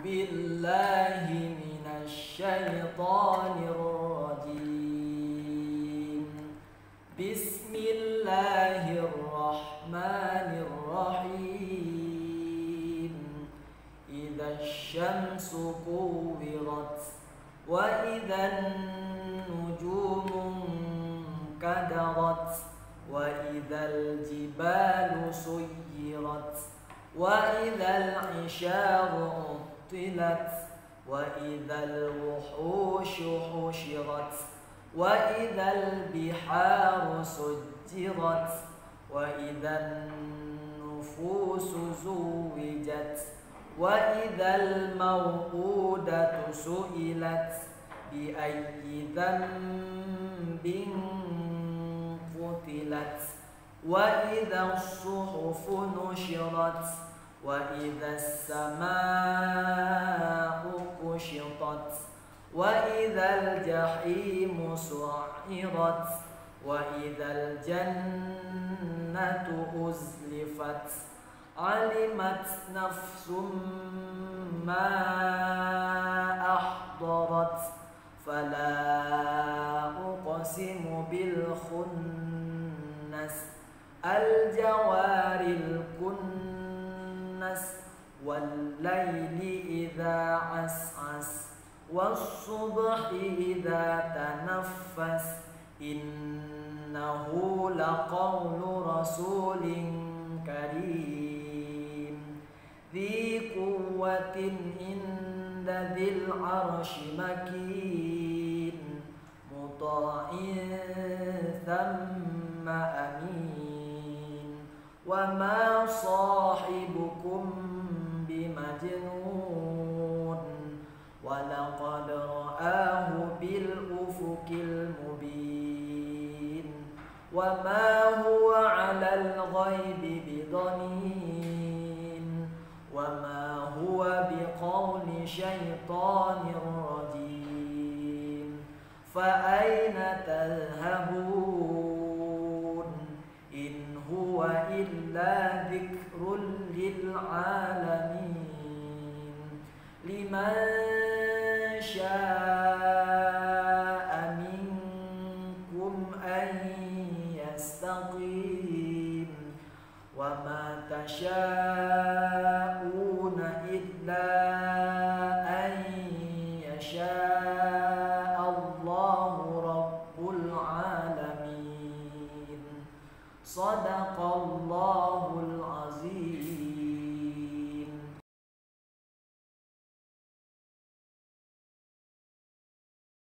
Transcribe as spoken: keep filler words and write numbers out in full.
بالله من الشيطان الرجيم. بسم الله الرحمن الرحيم. إذا الشمس كورت وإذا النجوم انكدرت وإذا الجبال سيرت وإذا العشار عطلت وإذا الوحوش حشرت وإذا البحار سجرت وإذا النفوس زوجت وإذا الموءودة سئلت بأي ذنب قتلت وإذا الصحف نشرت وإذا السماء كشطت وإذا الجحيم سعرت وإذا الجنة أزلفت علمت نفس ما أحضرت فلا أقسم بالخنس الجوار الكنس والليل إذا عسعس والصبح إذا تنفس إنه لقول رسول كريم ذي قوة عند ذي العرش مكين مطاع ثم أمين وما صاحبكم بمجنون ولقد رآه بالأفق المبين وما هو على الغيب بضنين وما هو بقول شيطان رجيم فأين تذهبون إن هو إلا ذكر للعالمين لمن